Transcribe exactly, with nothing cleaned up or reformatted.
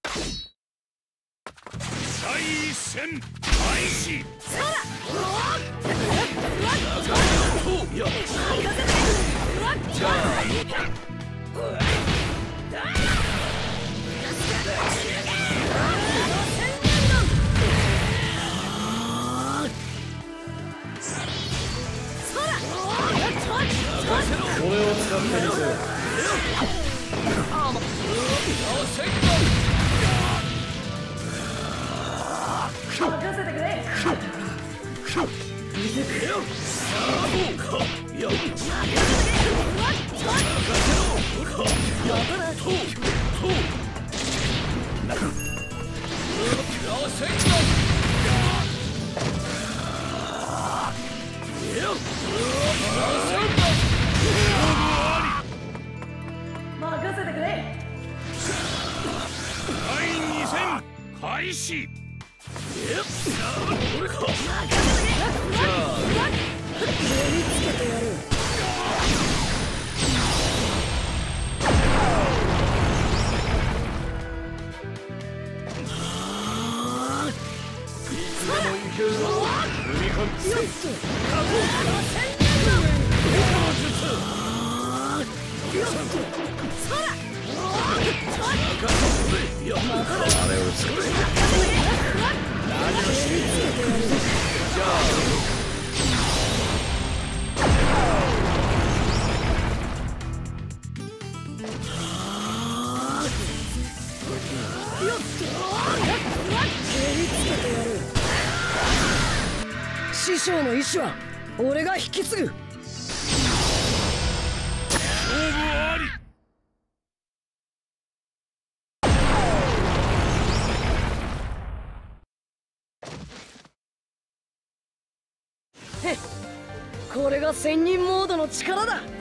第一戦開始。 そらいやじゃあこれを使ってみせよ。 任せてくれ。 見てくれよ。そうか。いや。 任せてくれ。 第二戦開始。これか。じゃあ目につけてやる。 いつでもいけるぞ。踏み込んで。 よっと。そら。 いや、あれを作れ。何をしている。じゃあ。 師匠の意志は俺が引き継ぐ。 勝負あり。 へっ、これが仙人モードの力だ。